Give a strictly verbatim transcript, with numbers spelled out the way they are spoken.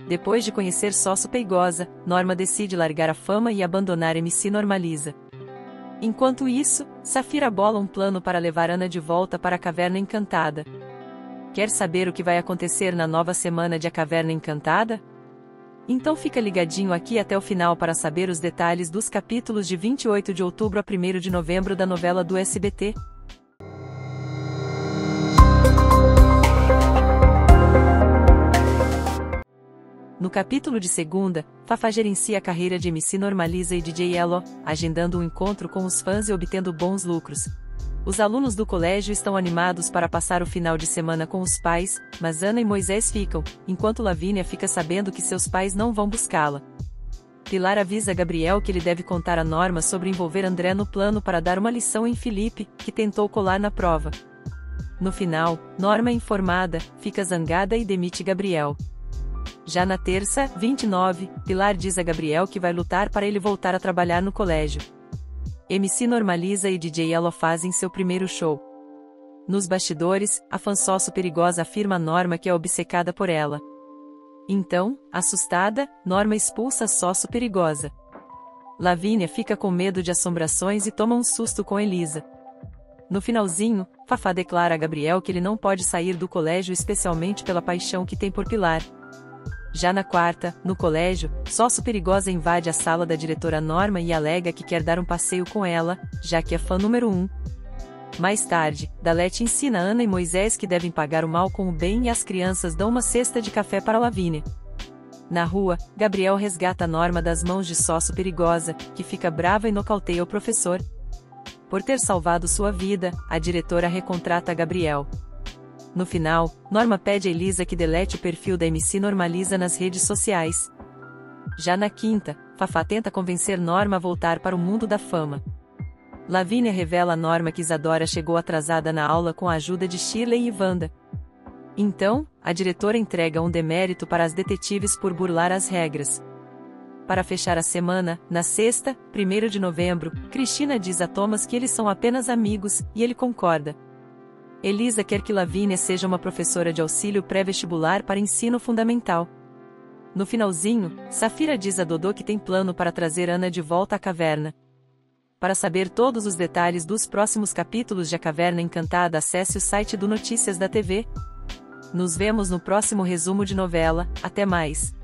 Depois de conhecer Sócio Peigosa, Norma decide largar a fama e abandonar M C Normaliza. Enquanto isso, Safira bola um plano para levar Ana de volta para a Caverna Encantada. Quer saber o que vai acontecer na nova semana de A Caverna Encantada? Então fica ligadinho aqui até o final para saber os detalhes dos capítulos de vinte e oito de outubro a primeiro de novembro da novela do S B T. No capítulo de segunda, Fafá gerencia a carreira de M C Normaliza e D J Elo, agendando um encontro com os fãs e obtendo bons lucros. Os alunos do colégio estão animados para passar o final de semana com os pais, mas Ana e Moisés ficam, enquanto Lavínia fica sabendo que seus pais não vão buscá-la. Pilar avisa Gabriel que ele deve contar a Norma sobre envolver André no plano para dar uma lição em Felipe, que tentou colar na prova. No final, Norma é informada, fica zangada e demite Gabriel. Já na terça, vinte e nove, Pilar diz a Gabriel que vai lutar para ele voltar a trabalhar no colégio. M C Normaliza e D J Elo fazem seu primeiro show. Nos bastidores, a fã Sócio Perigosa afirma a Norma que é obcecada por ela. Então, assustada, Norma expulsa a Sócio Perigosa. Lavínia fica com medo de assombrações e toma um susto com Elisa. No finalzinho, Fafá declara a Gabriel que ele não pode sair do colégio especialmente pela paixão que tem por Pilar. Já na quarta, no colégio, Sócio Perigosa invade a sala da diretora Norma e alega que quer dar um passeio com ela, já que é fã número um. Mais tarde, Dalete ensina Ana e Moisés que devem pagar o mal com o bem e as crianças dão uma cesta de café para Lavínia. Na rua, Gabriel resgata Norma das mãos de Sócio Perigosa, que fica brava e nocauteia o professor. Por ter salvado sua vida, a diretora recontrata Gabriel. No final, Norma pede a Elisa que delete o perfil da M C Normaliza nas redes sociais. Já na quinta, Fafá tenta convencer Norma a voltar para o mundo da fama. Lavínia revela a Norma que Isadora chegou atrasada na aula com a ajuda de Shirley e Wanda. Então, a diretora entrega um demérito para as detetives por burlar as regras. Para fechar a semana, na sexta, primeiro de novembro, Cristina diz a Thomas que eles são apenas amigos, e ele concorda. Elisa quer que Lavínia seja uma professora de auxílio pré-vestibular para ensino fundamental. No finalzinho, Safira diz a Dodô que tem plano para trazer Ana de volta à caverna. Para saber todos os detalhes dos próximos capítulos de A Caverna Encantada, acesse o site do Notícias da T V. Nos vemos no próximo resumo de novela, até mais!